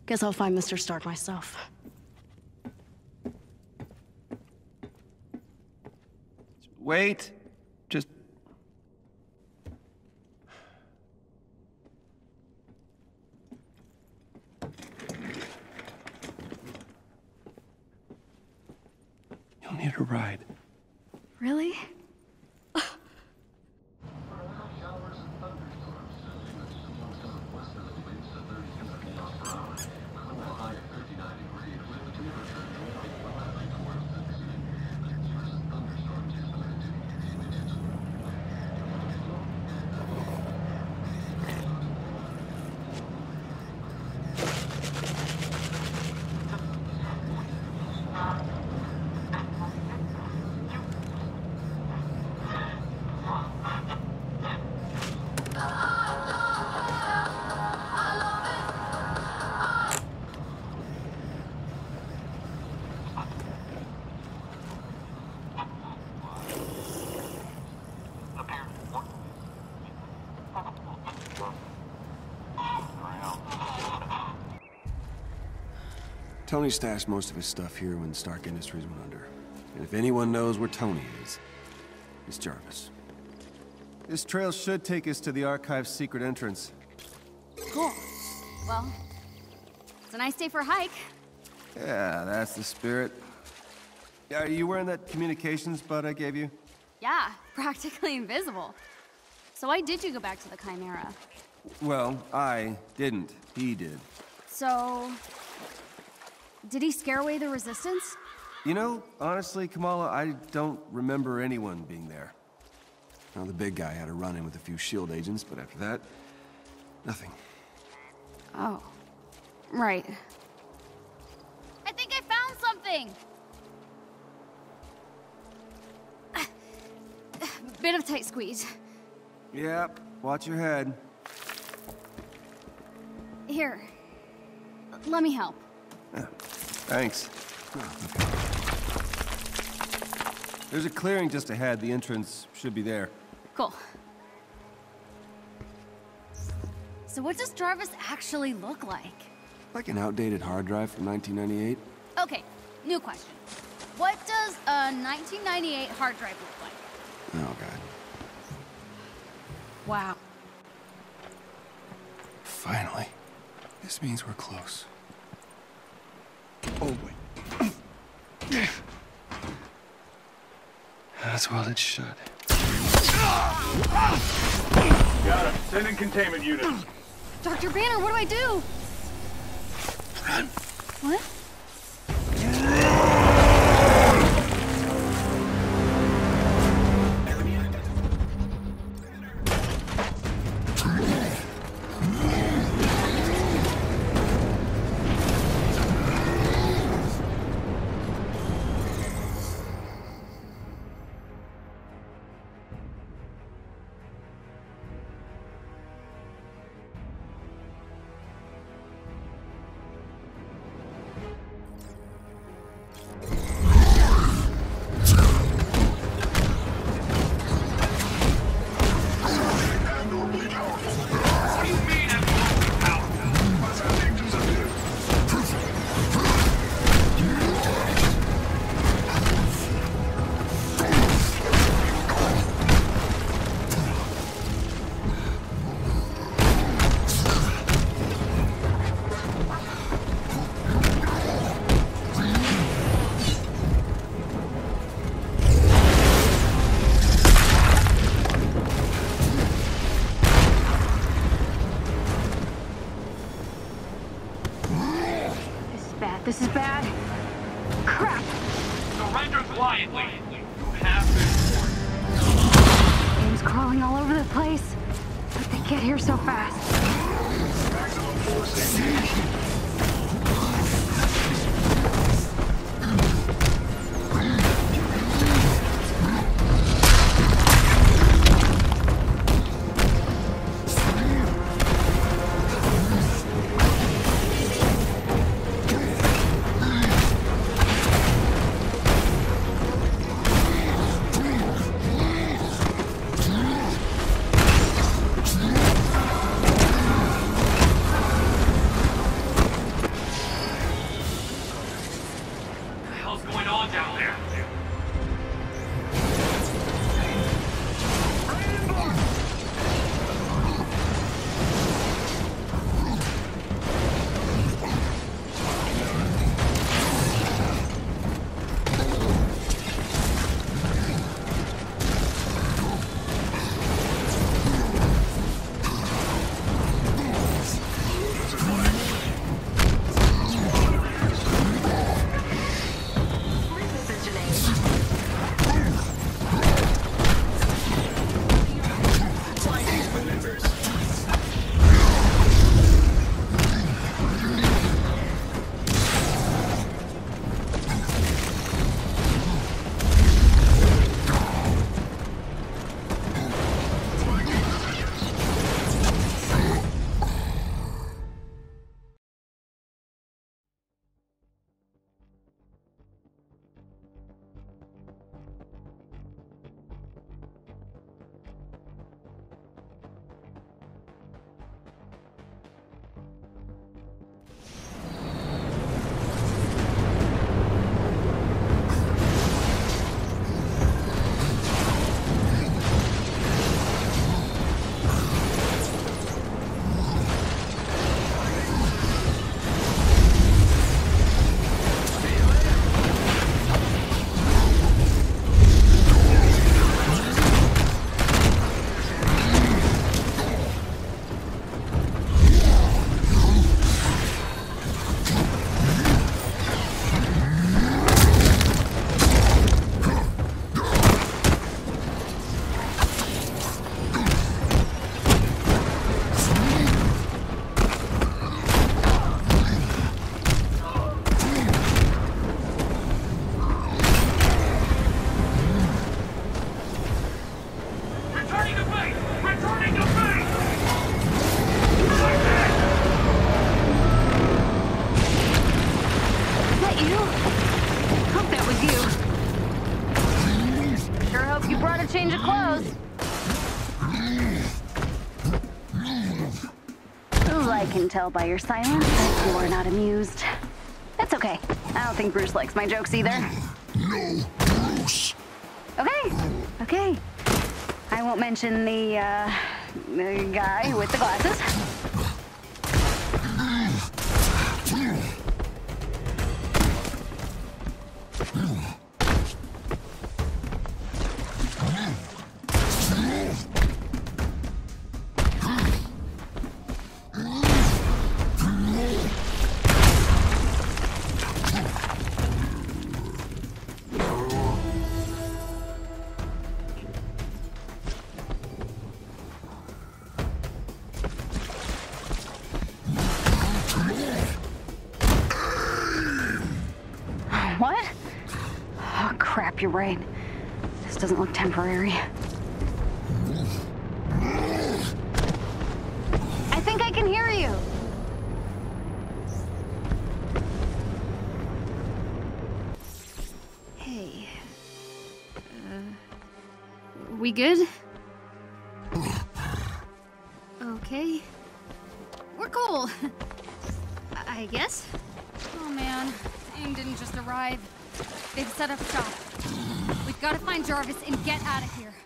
Guess I'll find Mr. Stark myself. Wait. Just... You'll need a ride. Really? Tony stashed most of his stuff here when Stark Industries went under. And if anyone knows where Tony is, it's Jarvis. This trail should take us to the Archive's secret entrance. Cool. Well, it's a nice day for a hike. Yeah, that's the spirit. Are you wearing that communications bud I gave you? Yeah, practically invisible. So why did you go back to the Chimera? Well, I didn't. He did. So... did he scare away the Resistance? You know, honestly, Kamala, I don't remember anyone being there. Well, the big guy had a run-in with a few SHIELD agents, but after that, nothing. Oh. Right. I think I found something! Bit of tight squeeze. Yep, watch your head. Here. Let me help. Yeah, thanks. There's a clearing just ahead. The entrance should be there. Cool. So what does Jarvis actually look like? Like an outdated hard drive from 1998. Okay, new question. What does a 1998 hard drive look like? Oh, God. Wow. Finally. This means we're close. Oh, wait. That's well it should. Got him. Sending containment units. Dr. Banner, what do I do? Run. What? This is bad. Crap! Surrender quietly. You have been warned. Game's crawling all over the place. How'd they get here so fast? Maximum force engaged. tell by your silence that you are not amused. That's okay. I don't think Bruce likes my jokes either. No, Bruce. Okay. I won't mention the guy with the glasses. What? Oh, crap, you're right. This doesn't look temporary. I think I can hear you. Hey. We good? Okay. We're cool. I guess. Oh man, AIM didn't just arrive. They've set up shop. We've got to find Jarvis and get out of here.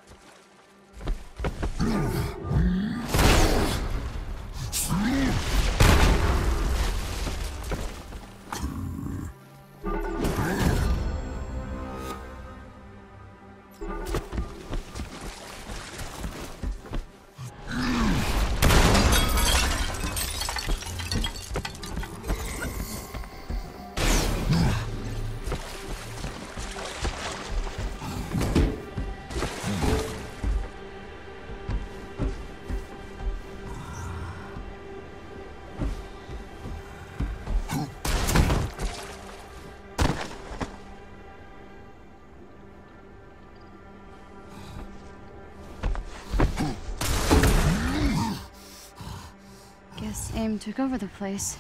Guess AIM took over the place.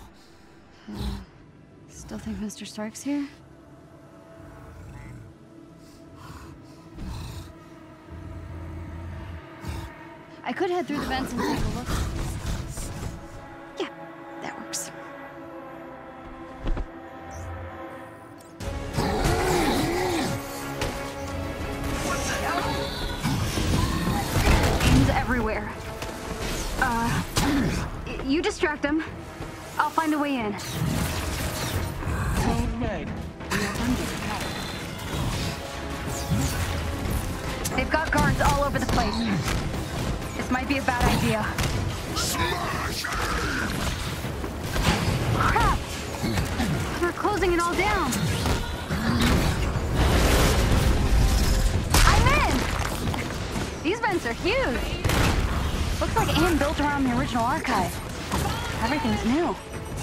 Still think Mr. Stark's here? I could head through the vents and take a look. Yeah, that works. AIM's everywhere. You distract him. I'll find a way in. Code red. We are under attack. They've got guards all over the place. This might be a bad idea. Crap! We're closing it all down. I'm in! These vents are huge. Looks like AIM built around the original archive. Everything's new.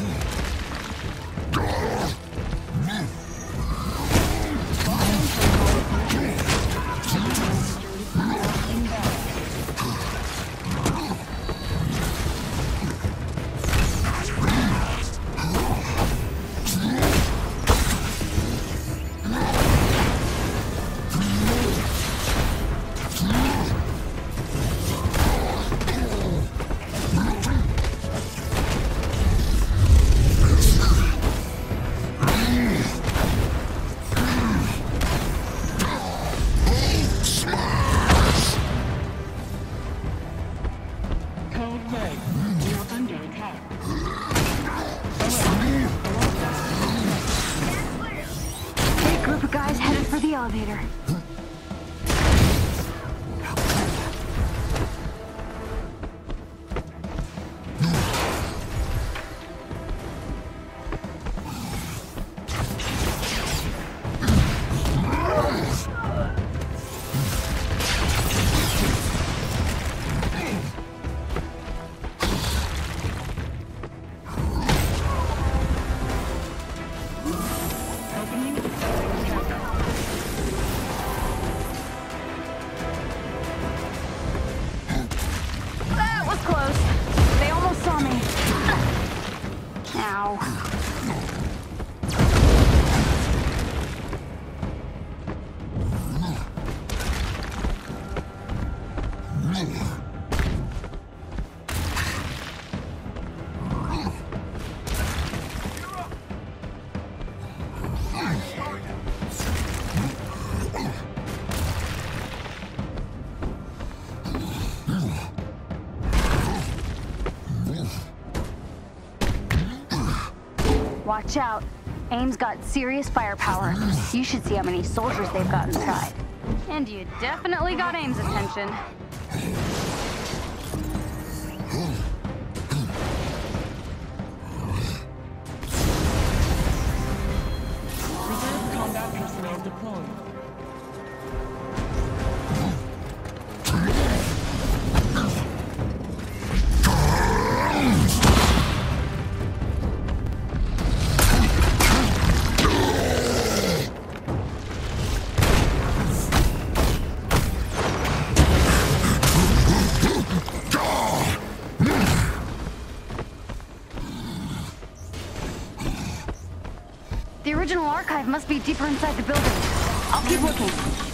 Elevator. Watch out. AIM's got serious firepower. You should see how many soldiers they've got inside. And you definitely got AIM's attention. Reserve combat personnel deployed. The original archive must be deeper inside the building. I'll keep looking.